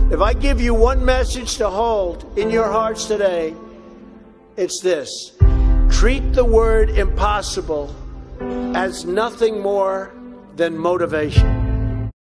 If I give you one message to hold in your hearts today, it's this. Treat the word impossible as nothing more than motivation.